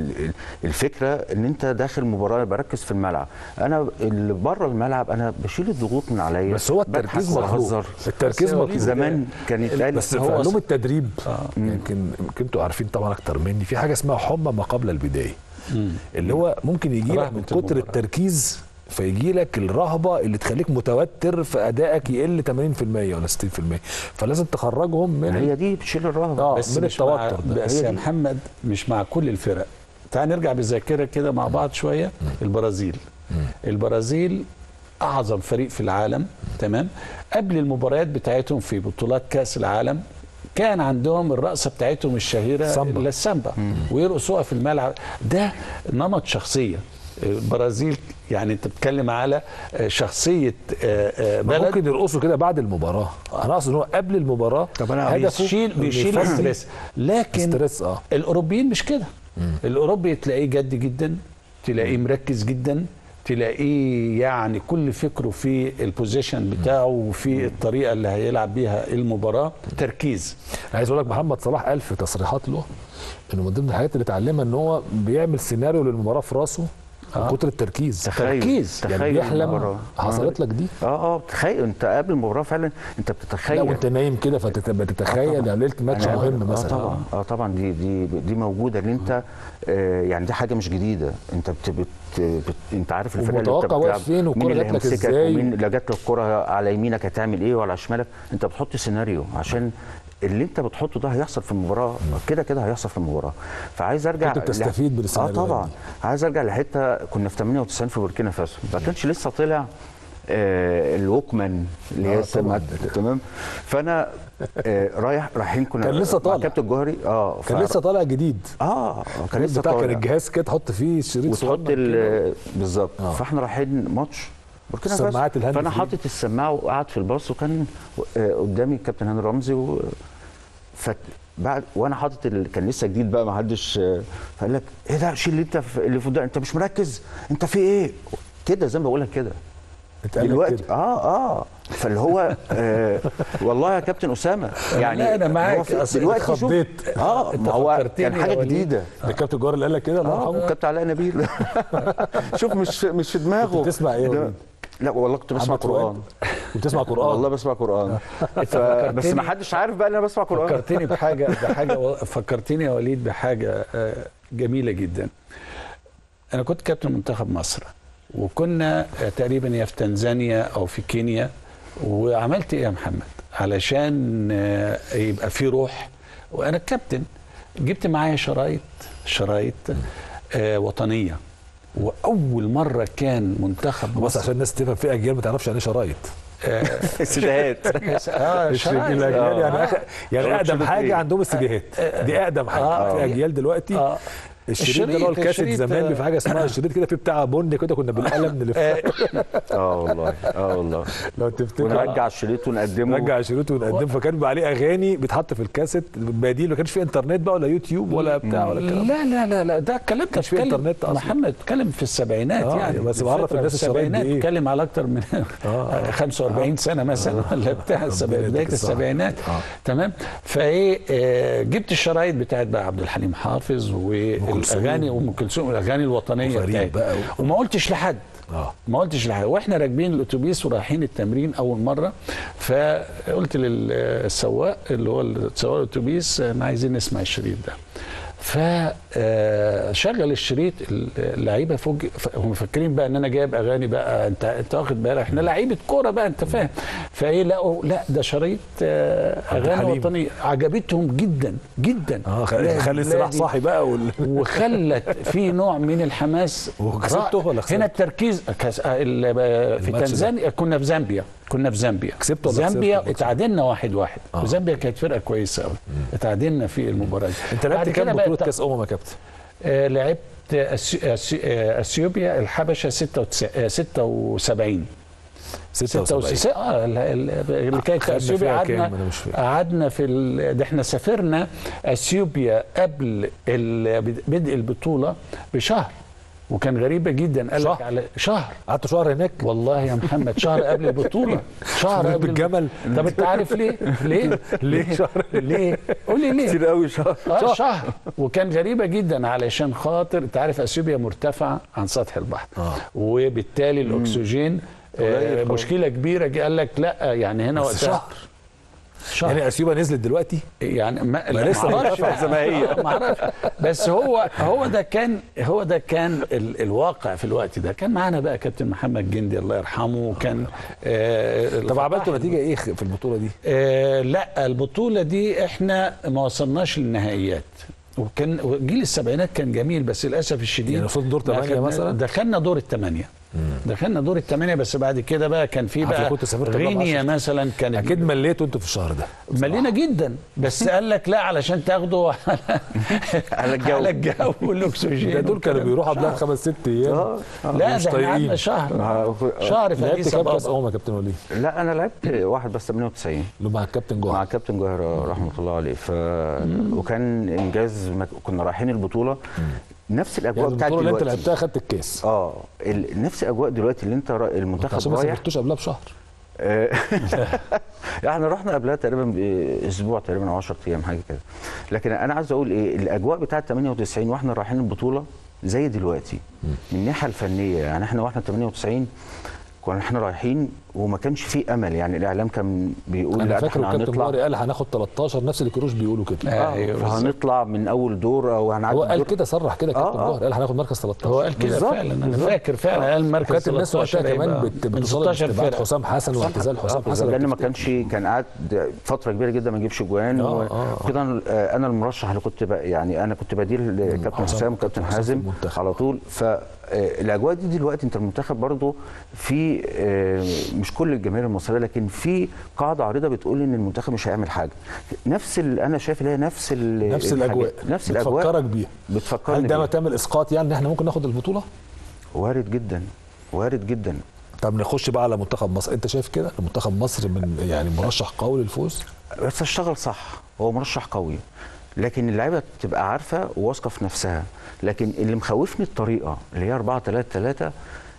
الفكره ان انت داخل مباراه بركز في الملعب، انا اللي بره الملعب انا بشيل الضغوط من عليا. بس هو التركيز مطلوب، التركيز مطلوب. زمان كان يتقال بس في علوم التدريب يمكن يمكن انتوا عارفين طبعا اكتر مني، في حاجه اسمها حمى ما قبل البدايه، اللي هو ممكن يجي لك من كتر التركيز فيجي لك الرهبه اللي تخليك متوتر في ادائك يقل ثمانين في المية ولا ستين في المية، فلازم تخرجهم من هي دي بتشيل الرهبه آه بس من التوتر ده. بس يا محمد مش مع كل الفرق. تعال نرجع بالذاكره كده مع بعض شويه. البرازيل البرازيل اعظم فريق في العالم، تمام؟ قبل المباريات بتاعتهم في بطولات كاس العالم كان عندهم الرقصه بتاعتهم الشهيره سامبا. السامبا، ويرقصوها في الملعب. ده نمط شخصيه البرازيل. يعني انت بتتكلم على شخصيه بلد. ممكن يرقصوا كده بعد المباراه، انا اقصد ان هو قبل المباراه طب انا بيشيل بيشيل الستريس. لكن ستريس اه الاوروبيين مش كده. الاوروبي تلاقيه جد جدا، تلاقيه مركز جدا، تلاقيه يعني كل فكره في البوزيشن بتاعه وفي الطريقه اللي هيلعب بيها المباراه، تركيز. عايز اقول لك محمد صلاح قال في تصريحات له انه من ضمن الحاجات اللي اتعلمها ان هو بيعمل سيناريو للمباراه في راسه من آه. كتر التركيز. تخيل تركيز يعني بيحلم. حصلت لك دي؟ اه اه تخيل انت قبل المباراه فعلا انت بتتخيل. لا وانت نايم كده فتتخيل يعني ليله ماتش مهم مثلا. اه طبعا اه طبعا دي دي دي موجوده ان انت آه يعني دي حاجه مش جديده. انت بت بت بت انت عارف الفرقه اللي انت بتلعب فين والكره جات لك ازاي، ومين اللي جات لك الكره على يمينك هتعمل ايه وعلى شمالك. انت بتحط سيناريو عشان اللي انت بتحطه ده هيحصل في المباراه، كده كده هيحصل في المباراه. فعايز ارجع كنت بتستفيد بالسيناريو. اه طبعا عايز ارجع لحته كنا في ثمانية وتسعين في بوركينا فاسو، ما كانش لسه طلع آه الووكمان اللي هي السماعات، تمام؟ فانا آه رايح رايحين كنا كان لسه طالع كابتن الجوهري اه كان لسه طالع جديد. اه كان لسه طالع. كان الجهاز كده تحط فيه الشريط وتحط بالظبط. آه. فاحنا رايحين ماتش بوركينا فاسو، فانا حاطط السماعه وقعد في الباص، وكان آه قدامي الكابتن هاني رمزي و ف بعد وانا حاطط ال... كان لسه جديد بقى ما حدش، فقال لك ايه ده شيل اللي انت في... اللي فوق ده، انت مش مركز، انت في ايه كده زي ما بقول لك كده دلوقتي. اه اه فاللي هو آه والله يا كابتن اسامه يعني لا انا معاك دلوقتي خضيت. اه ما هو كان حاجه جديده. ده الكابتن الجوهري اللي قال لك كده الله يرحمه، الكابتن علاء نبيل. شوف مش مش في دماغه. بتسمع ايه؟ لا والله كنت بسمع قرآن. بتسمع قرآن؟ والله بسمع قرآن. بس ما حدش عارف بقى ان انا بسمع قرآن. فكرتني بحاجه بحاجه فكرتني يا وليد بحاجه جميله جدا. انا كنت كابتن منتخب مصر، وكنا تقريبا يا في تنزانيا او في كينيا. وعملت ايه يا محمد علشان يبقى في روح؟ وانا الكابتن جبت معايا شرايط شرايط وطنيه. واول مره كان منتخب بس عشان الناس تفهم، في اجيال ما تعرفش يعني ايه شرايط. السيديهات. اه شرايط يعني آخر يعني اقدم حاجه عندهم السيديهات دي اقدم حاجه. في اجيال دلوقتي الشريط ده اللي هو الكاسيت زمان، في حاجه اسمها الشريط كده، في بتاع بن كده كنا بالقلم نلف. اه والله اه والله لو تفتكر ونرجع الشريط ونقدمه نرجع الشريط ونقدمه. فكان بيبقى عليه اغاني بيتحط في الكاسيت بديل، ما كانش في انترنت بقى ولا يوتيوب ولا بتاع ولا الكلام. لا لا لا لا ده الكلام كان في انترنت اصلا. محمد اتكلم في السبعينات آه يعني بس بعرف الناس الشرايط دي ايه. اتكلم على اكتر من آه خمسة وأربعين آه سنه مثلا ولا بتاع بدايه السبعينات. تمام. فايه جبت الشرايط بتاعت بقى عبد الحليم حافظ والاغاني وام كلثوم الاغاني الوطنيه بتاعتي، وما قلتش لحد اه ما قلتش لحد. واحنا راكبين الاتوبيس ورايحين التمرين اول مره، فقلت للسواق اللي هو سواق الاتوبيس احنا عايزين نسمع الشريط ده. فشغل الشريط. اللعيبه فوق هم مفكرين بقى ان انا جايب اغاني بقى، انت انت واخد بالك احنا لعيبه كوره بقى انت فاهم. فايه لقوا لا ده شريط اغاني وطنيه عجبتهم جدا جدا. اه خلي السلاح صاحي بقى وال... وخلت في نوع من الحماس. وكسبته ولا خسرت؟ هنا التركيز في تنزانيا، كنا في زامبيا كنا في زامبيا كسبت ولا زامبيا اتعادلنا واحد واحد. آه. وزامبيا كانت فرقه كويسه قوي، اتعادلنا في المباراه. انت لعبت كام بطوله كاس امم يا كابتن؟ آه لعبت أسي... أسي... اثيوبيا الحبشه ستة وسبعين ستة وسبعين اه اللي كانت اثيوبيا. قعدنا قعدنا في ال... ده احنا سافرنا اثيوبيا قبل ال... بدء البطوله بشهر، وكان غريبه جدا. قال لك على شهر. قعدت شهر هناك والله يا محمد، شهر قبل البطوله، شهر قبل بالجمل. طب انت عارف ليه؟ ليه؟ ليه شهر؟ ليه؟ قول لي ليه؟ كتير قوي شهر. اه شهر. وكان غريبه جدا علشان خاطر انت عارف اثيوبيا مرتفعه عن سطح البحر، آه. وبالتالي الاكسجين آه مشكله كبيره. قال لك لا يعني هنا وقتها شهر. شهر يعني اثيوبيا نزلت دلوقتي يعني ما, ما لسه مرتفعه زي ما هي ما اعرفش. بس هو هو ده كان هو ده كان ال الواقع في الوقت ده. كان معانا بقى كابتن محمد جندي الله يرحمه، وكان آه طب عملتوا نتيجه ايه في البطوله دي؟ آه لا البطوله دي احنا ما وصلناش للنهائيات، وكان جيل السبعينات كان جميل، بس للاسف الشديد يعني وصلت دور ثمانية مثلا. دخلنا دور الثمانيه دخلنا دور الثمانيه، بس بعد كده بقى كان في بقى غينيا مثلا. كانت اكيد مليتوا انتوا في الشهر ده. ملينا جدا، بس قال لك لا علشان تاخدوا على الجو على الجو والاكسجين. ده دول كانوا بيروحوا قبلها بخمس ست ايام. لا ده احنا قعدنا شهر شهر في لعبت كام كاس امم يا كابتن وليد؟ لا انا لعبت واحد بس ثمانية وتسعين اللي مع الكابتن جوهر. مع الكابتن جوهر رحمه الله عليه. ف وكان انجاز. كنا رايحين البطوله نفس الاجواء يعني بتاعت دلوقتي. دلوقتي اللي انت لعبتها خدت الكاس. اه نفس الاجواء دلوقتي اللي انت المنتخب رايح. بس ما سافرتوش قبلها بشهر. احنا رحنا قبلها تقريبا باسبوع تقريبا او عشرة ايام حاجه كده. لكن انا عايز اقول ايه، الاجواء بتاعت ثمانية وتسعين واحنا رايحين البطوله زي دلوقتي من الناحيه الفنيه. يعني احنا واحنا ثمانية وتسعين كنا احنا رايحين وما كانش فيه امل. يعني الاعلام كان بيقول انا فاكر الكابتن جوهري قال هناخد تلتاشر، نفس اللي كروش بيقولوا كده. آه أيوة فهنطلع من اول دور او هنعدي. هو قال كده صرح كده كابتن آه جوهري، قال هناخد مركز تلتاشر. هو قال كده فعلا. انا فاكر فعلا قال مركز كانت الناس وقتها كمان بتطالب بعد حسام حسن واعتزال حسام حسن، لان ما كانش كان قاعد فتره كبيره جدا ما يجيبش جوان وكده. انا المرشح اللي كنت يعني انا كنت بديل كابتن حسام وكابتن حازم على طول. ف الاجواء دي دلوقتي انت المنتخب برضو في مش كل الجماهير المصريه، لكن في قاعده عريضه بتقول ان المنتخب مش هيعمل حاجه. نفس اللي انا شايف اللي هي نفس نفس الاجواء نفس الاجواء بتفكرك بيها. بتفكرني هل ده ما تعمل اسقاط يعني ان احنا ممكن ناخد البطوله؟ وارد جدا وارد جدا. طب نخش بقى على منتخب مصر. انت شايف كده منتخب مصر من يعني مرشح قوي للفوز؟ بس اشتغل صح، هو مرشح قوي، لكن اللعيبه تبقى عارفه وواثقه في نفسها. لكن اللي مخوفني الطريقه اللي هي أربعة ثلاثة ثلاثة،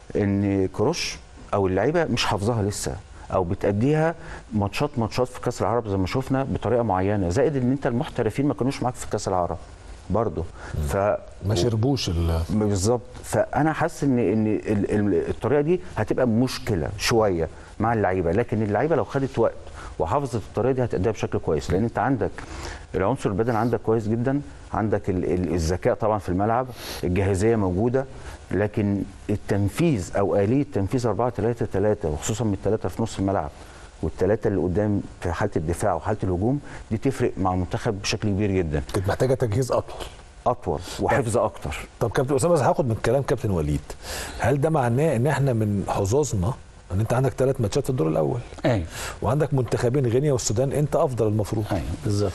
ان كروش او اللعيبه مش حافظاها لسه، او بتأديها ماتشات ماتشات في كاس العرب زي ما شفنا بطريقه معينه. زائد ان انت المحترفين ما كانوش معاك في كاس العرب برضه، ف ما شربوش بالظبط. فانا حاسس ان ان الطريقه دي هتبقى مشكله شويه مع اللعيبه، لكن اللعيبه لو خدت وقت وحافظت الطريقه دي هتأديها بشكل كويس. لان انت عندك العنصر البدني عندك كويس جدا، عندك الذكاء طبعا في الملعب، الجاهزيه موجوده، لكن التنفيذ او آلية تنفيذ أربعة ثلاثة ثلاثة وخصوصا من الثلاثه في نص الملعب والثلاثه اللي قدام في حاله الدفاع وحاله الهجوم دي تفرق مع المنتخب بشكل كبير جدا. كانت محتاجه تجهيز اطول اطول وحفظ اكتر. طب كابتن اسامه هاخد من كلام كابتن وليد، هل ده معناه ان احنا من حظوظنا ان انت عندك ثلاث ماتشات في الدور الاول؟ ايوه. وعندك منتخبين غينيا والسودان انت افضل المفروض. ايوه بالظبط.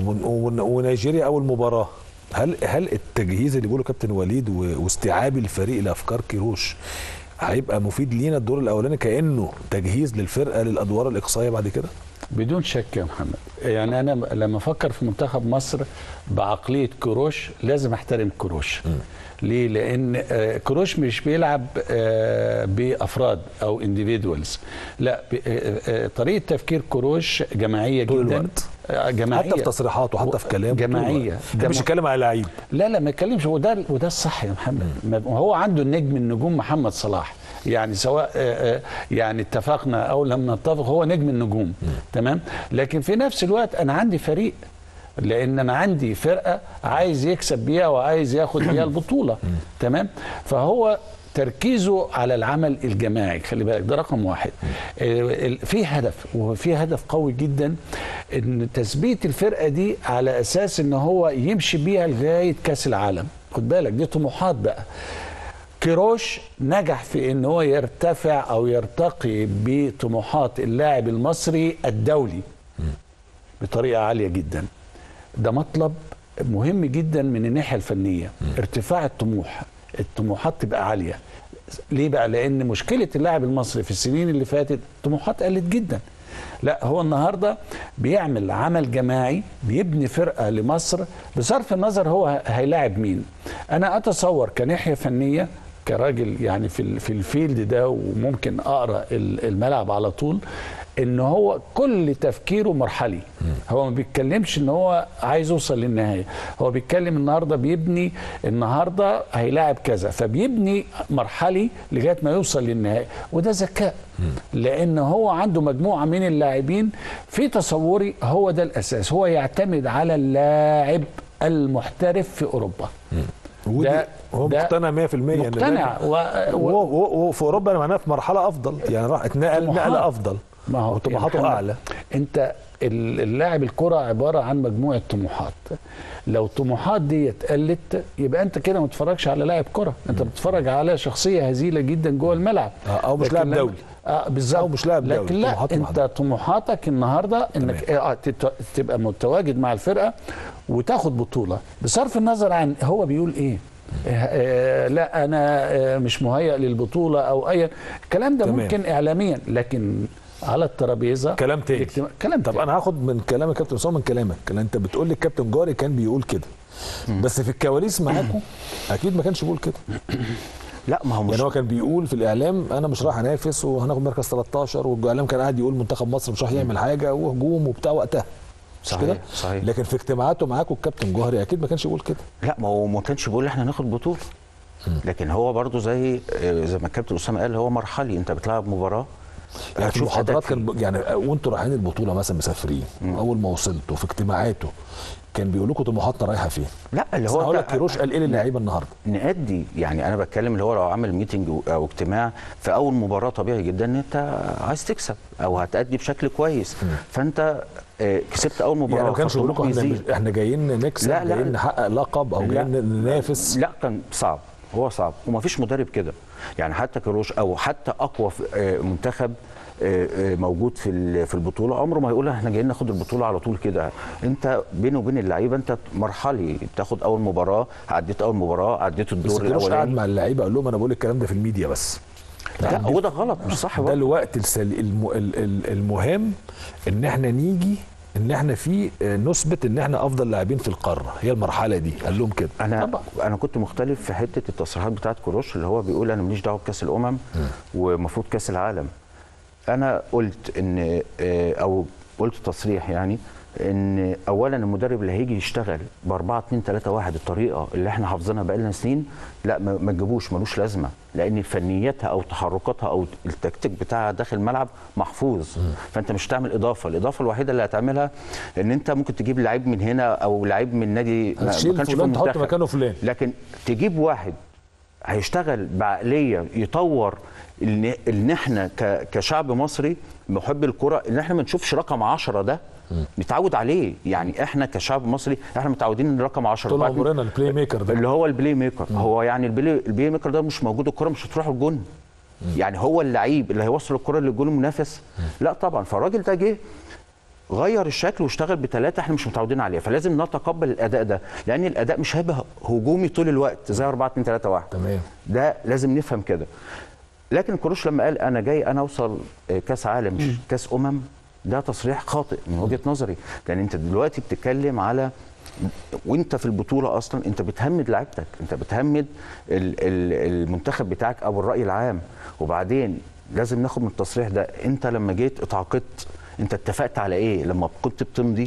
ونيجيريا اول مباراه. هل هل التجهيز اللي بيقوله كابتن وليد واستيعاب الفريق لافكار كيروش هيبقى مفيد لينا الدور الاولاني كانه تجهيز للفرقه للادوار الاقصائيه بعد كده؟ بدون شك يا محمد. يعني انا لما افكر في منتخب مصر بعقليه كروش لازم احترم كروش. م. ليه؟ لان كروش مش بيلعب بافراد او انديفيدوالز، لا، طريقه تفكير كروش جماعيه طول جدا الوقت. جماعيه حتى في تصريحاته حتى في كلامه جماعيه. ده مش يتكلم على لعيب. لا لا ما يتكلمش، وده وده الصح يا محمد. م. هو عنده النجم النجوم محمد صلاح، يعني سواء يعني اتفقنا او لم نتفق هو نجم النجوم. م. تمام. لكن في نفس الوقت انا عندي فريق، لان انا عندي فرقه عايز يكسب بيها وعايز ياخد بيها البطوله. تمام. فهو تركيزه على العمل الجماعي، خلي بالك ده رقم واحد. في هدف، وفي هدف قوي جدا ان تثبيت الفرقه دي على اساس ان هو يمشي بيها لغايه كاس العالم. خد بالك دي طموحات بقى. كيروش نجح في ان هو يرتفع او يرتقي بطموحات اللاعب المصري الدولي بطريقه عاليه جدا. ده مطلب مهم جدا من الناحيه الفنيه. م. ارتفاع الطموح، الطموحات تبقى عاليه. ليه بقى؟ لان مشكله اللاعب المصري في السنين اللي فاتت طموحات قلت جدا. لا، هو النهارده بيعمل عمل جماعي، بيبني فرقه لمصر بصرف النظر هو هيلاعب مين. انا اتصور كناحيه فنيه كراجل يعني في في الفيلد ده وممكن اقرا الملعب على طول، ان هو كل تفكيره مرحلي. هو ما بيتكلمش ان هو عايز يوصل للنهايه، هو بيتكلم النهارده بيبني، النهارده هيلاعب كذا، فبيبني مرحلي لغايه ما يوصل للنهايه، وده ذكاء. لان هو عنده مجموعه من اللاعبين، في تصوري هو ده الاساس، هو يعتمد على اللاعب المحترف في اوروبا. ده هو مقتنع مية في المية مقتنع وفي اوروبا معناها في مرحله افضل، يعني راح اتنقل نقله افضل، ما هو طموحاته اعلى. انت اللاعب الكره عباره عن مجموعه طموحات، لو الطموحات دي قلت يبقى انت كده ما بتتفرجش على لاعب كره، انت بتتفرج على شخصيه هزيله جدا جوه الملعب، او مش لاعب دولي. اه بالظبط، او مش لاعب دولي. لكن لا، انت محضر. طموحاتك النهارده انك اه تبقى متواجد مع الفرقه وتاخد بطوله بصرف النظر عن هو بيقول ايه. آه لا انا آه مش مهيأ للبطوله او اي الكلام ده. تمام. ممكن اعلاميا، لكن على الترابيزه كلام تاني. اجتماع... كلام طب تاني. انا هاخد من كلام الكابتن اسامه، من كلامك اللي انت بتقول لي الكابتن جاري كان بيقول كده، بس في الكواليس معاكم اكيد ما كانش بيقول كده. لا، ما هو مش يعني هو كان بيقول في الاعلام انا مش رايح انافس وهناخد مركز تلتاشر، والاعلام كان قاعد يقول منتخب مصر مش راح يعمل حاجه وهجوم وبتاع وقتها. صحيح صحيح. لكن في اجتماعاته معاكم الكابتن جوهري اكيد ما كانش يقول كده. لا، ما هو ما كانش بيقول احنا هناخد بطوله، لكن هو برضو زي زي ما الكابتن اسامه قال، هو مرحلي، انت بتلعب مباراه يعني في المحاضرات كان يعني وانتوا رايحين البطوله مثلا مسافرين، اول ما وصلتوا في اجتماعاته كان بيقول لكم طموحاتنا رايحه فين؟ لا، اللي هو هقول لك كيروش قال ايه للعيبه النهارده؟ نأدي، يعني انا بتكلم اللي هو لو عمل ميتنج او اجتماع في اول مباراه طبيعي جدا ان انت عايز تكسب او هتأدي بشكل كويس، م. فانت كسبت اول مباراه. يعني ما كانش بيقول لكم احنا, احنا جايين نكسب، لا لا، جايين نحقق لقب او جايين ننافس؟ لا، كان صعب، هو صعب ومفيش مدرب كده، يعني حتى كيروش او حتى اقوى منتخب موجود في في البطوله عمره ما هيقول احنا جايين ناخد البطوله على طول كده. انت بينه وبين اللعيبه انت مرحلي، بتاخد اول مباراه، عديت اول مباراه، عديت الدور الاولاني. بس قاعد مع اللعيبه قال لهم انا بقول الكلام ده في الميديا بس. لا، هو ده غلط، مش صح. ده الوقت الم... المهم ان احنا نيجي ان احنا في نثبت ان احنا افضل لاعبين في القاره، هي المرحله دي. قال لهم كده. انا طبعا انا كنت مختلف في حته التصريحات بتاعت كيروش اللي هو بيقول انا ماليش دعوه بكاس الامم ومفروض كاس العالم. انا قلت ان او قلت تصريح يعني ان اولا المدرب اللي هيجي يشتغل ب أربعة اتنين تلاتة واحد الطريقه اللي احنا حافظينها بقالنا سنين، لا ما تجيبوش، ملوش لازمه، لان فنياتها او تحركاتها او التكتيك بتاعها داخل الملعب محفوظ. م. فانت مش هتعمل اضافه، الاضافه الوحيده اللي هتعملها ان انت ممكن تجيب لعيب من هنا او لعيب من نادي ما كانش في المنتخب، تحط مكانه فلان، لكن تجيب واحد هيشتغل بعقليه يطور ان احنا كشعب مصري محب الكره، ان احنا ما نشوفش رقم عشرة ده نتعود عليه. يعني احنا كشعب مصري احنا متعودين ان رقم عشرة طول عمرنا البلاي ميكر ده اللي هو البلاي ميكر. مم. هو يعني البلاي, البلاي ميكر ده مش موجود الكره مش هتروح الجون. يعني هو اللعيب اللي هيوصل الكره للجون المنافس؟ لا طبعا. فالراجل ده جه غير الشكل واشتغل بثلاثه احنا مش متعودين عليه، فلازم نتقبل الاداء ده، لان الاداء مش هيبقى هجومي طول الوقت زي أربعة اتنين تلاتة واحد. تمام، ده لازم نفهم كده. لكن كيروش لما قال انا جاي انا اوصل كاس عالم مش كاس امم، ده تصريح خاطئ من وجهه نظري، لان انت دلوقتي بتتكلم على وانت في البطوله اصلا انت بتهمد لعيبتك، انت بتهمد المنتخب بتاعك او الراي العام. وبعدين لازم ناخد من التصريح ده، انت لما جيت اتعاقدت انت اتفقت على ايه لما كنت بتمضي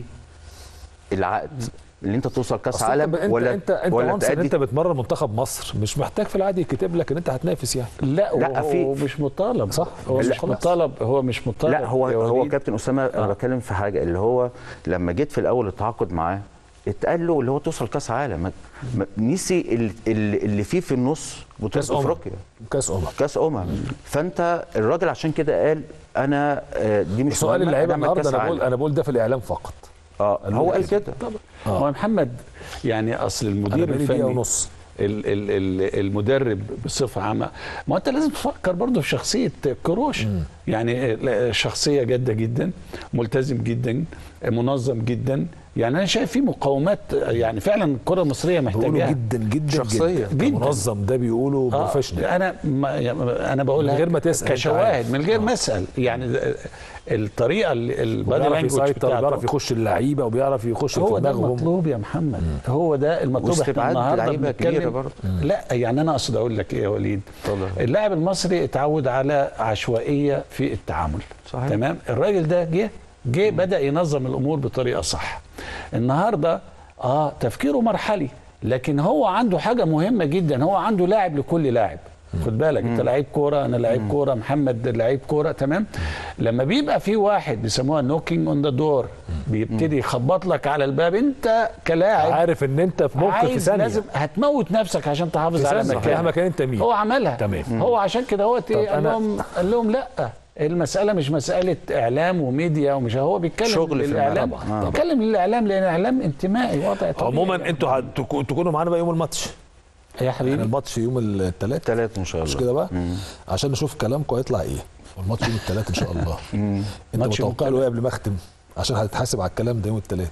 العقد؟ اللي انت توصل كاس عالم انت ولا انت انت ولا انت انت بتمرن منتخب مصر مش محتاج في العادي يكتب لك ان انت هتنافس يعني. لا, لا هو مش مطالب، صح؟ هو مش مطالب، هو مش مطالب. لا هو هو كابتن اسامه آه. انا بتكلم في حاجه اللي هو لما جيت في الاول التعاقد معاه اتقال له اللي هو توصل كاس عالم، نسي اللي فيه في النص بطوله افريقيا كاس امم كاس امم فانت الراجل عشان كده قال انا دي مش سؤال اللعيبه النهارده. انا بقول انا بقول ده في الاعلام فقط. اه هو قال كده طبعا. آه. هو محمد يعني اصل المدير الفني ونص ال ال ال المدرب بصفه عامه، ما انت لازم تفكر برضه في شخصيه كيروش. يعني شخصيه جاده جدا، ملتزم جدا، منظم جدا، يعني انا شايف في مقاومات، يعني فعلا الكره المصريه محتاجاها جدا جدا شخصيه جدا. منظم ده بيقولوا آه بروفيشنال. انا ما انا بقولها من غير ما تسال كشواهد، من غير ما اسال. يعني الطريقه البادي لانجوج بتاعته بيعرف يخش اللعيبه وبيعرف يخش في هو ده دماغهم. المطلوب يا محمد. مم. هو ده المطلوب. احنا النهارده بنتكلم. لا يعني انا اقصد اقول لك ايه يا وليد، اللاعب المصري اتعود على عشوائيه في التعامل. صحيح. تمام. الراجل ده جه جه بدا ينظم الامور بطريقه صح. النهارده اه تفكيره مرحلي، لكن هو عنده حاجه مهمه جدا، هو عنده لاعب لكل لاعب. خد بالك، انت لعيب كوره، انا لعيب كوره، محمد لعيب كوره، تمام. لما بيبقى في واحد بيسموها نوكينج اون ذا دور، بيبتدي يخبط لك على الباب، انت كلاعب عارف ان انت في موقف في ثانيه لازم هتموت نفسك عشان تحافظ على مكانك مهما كان انت مين. هو عملها. تمام. هو عشان كده هو قال لهم قال لهم لا، المساله مش مساله اعلام وميديا ومش، هو بيتكلم شغل للاعلام، بيتكلم للاعلام لان الاعلام انتمائي وضع طبيعي. عموما انتوا تكونوا معانا بقى يوم الماتش يا حبيبي. يعني الماتش يوم الثلاث الثلاث ان شاء الله، مش كده بقى؟ مم. عشان نشوف كلامكم هيطلع ايه. والماتش يوم الثلاث ان شاء الله. انت متوقع له ايه قبل ما اختم عشان هتتحاسب على الكلام ده يوم الثلاث؟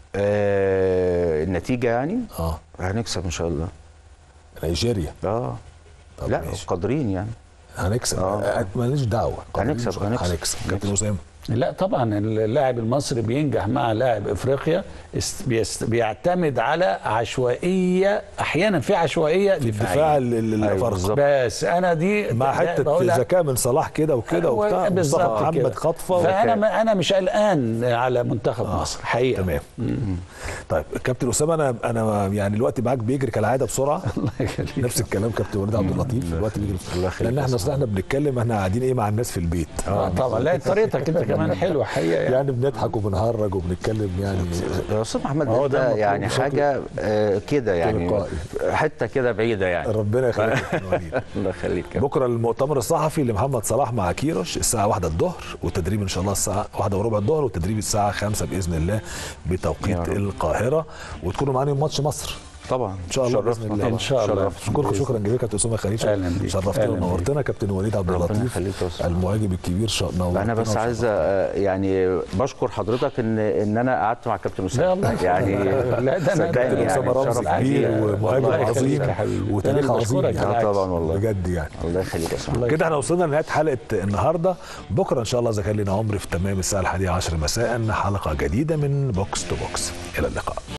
آه النتيجه يعني اه هنكسب ان شاء الله. نيجيريا اه لا ماشي. قادرين يعني هنكسب. آه. ماليش دعوه. هنكسب هنكسب هنكسب كابتن اسامه. لا طبعا اللاعب المصري بينجح مع لاعب افريقيا بيعتمد على عشوائيه، احيانا في عشوائيه دفاع الافارقه. بس انا دي مع حته ذكاء من صلاح كده وكده وبتاع بالظبط محمد خطفه. فانا انا مش قلقان على منتخب آه. مصر حقيقه. تمام. طيب كابتن اسامه، انا انا يعني الوقت معاك بيجري كالعاده بسرعه. الله يخليك. نفس الكلام كابتن وليد عبد اللطيف، الوقت بيجري لان احنا اصل احنا بنتكلم، احنا قاعدين ايه مع الناس في البيت. اه طبعا. لا طريقتك كده كمان حلوه حقيقه يعني. يعني بنضحك وبنهرج وبنتكلم يعني. يا استاذ محمد ده يعني حاجه آه كده يعني حته كده بعيده يعني. ربنا يخليك يا وليد. الله يخليك. بكره المؤتمر الصحفي لمحمد صلاح مع كيروش الساعه واحدة الظهر، والتدريب ان شاء الله الساعه واحدة وربع الظهر، والتدريب الساعه خمسة باذن الله بتوقيت القاهره، وتكونوا معانا يوم ماتش مصر طبعا ان شاء الله باذن الله. ان شاء الله. اشكركم شكرا جزيلا كابتن اسامه خليل، شرفتنا ونورتنا. كابتن وليد عبد اللطيف المهاجم الكبير، نورتنا. انا بس عايز يعني بشكر حضرتك ان ان انا قعدت مع كابتن اسامه يعني. لا ده انا كابتن اسامه رمز كبير ومهاجم عظيم وتاريخ عظيم يعني. طبعا والله بجد يعني. الله يخليك يا اسامه. كده احنا وصلنا لنهايه حلقه النهارده. بكره ان شاء الله اذا كان لنا عمر في تمام الساعه الحادية عشر مساء حلقه جديده من بوكس تو بوكس. الى اللقاء.